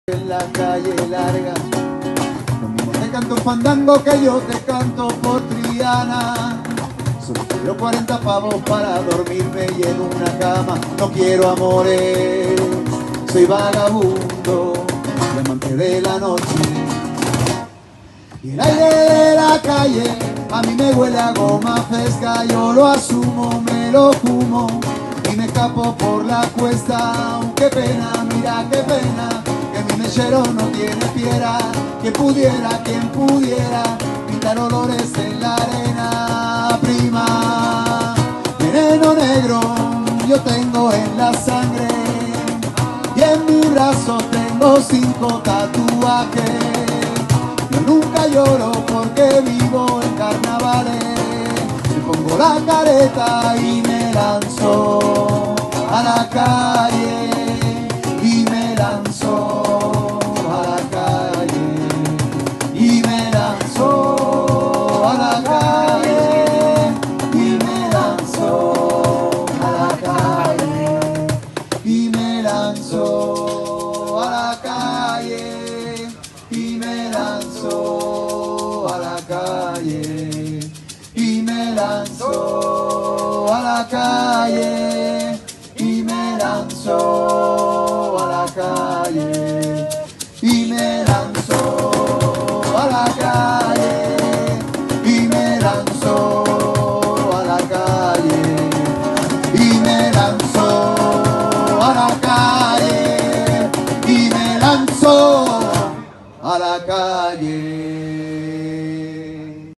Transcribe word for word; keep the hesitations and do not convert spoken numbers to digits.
En la calle larga, te canto fandango que yo te canto por Triana. Solo quiero cuarenta pavos para dormirme y en una cama. No quiero amores, soy vagabundo, y amante de la noche. Y el aire de la calle a mí me huele a goma fresca. Yo lo asumo, me lo fumo y me escapo por la cuesta. Qué pena, mira qué pena, que mi mechero no tiene piedra. Quien pudiera, quien pudiera pintar olores en la arena. Prima, veneno negro yo tengo en la sangre y en mi brazo tengo cinco tatuajes. Yo nunca lloro porque vivo en carnavales. Me pongo la careta y me lanzo a la calle. Y me lanzo a la calle. Y me lanzo a la calle. Y me lanzo a la calle. Y me lanzo a la calle. Y me lanzo a la calle. Y me lanzo a la calle.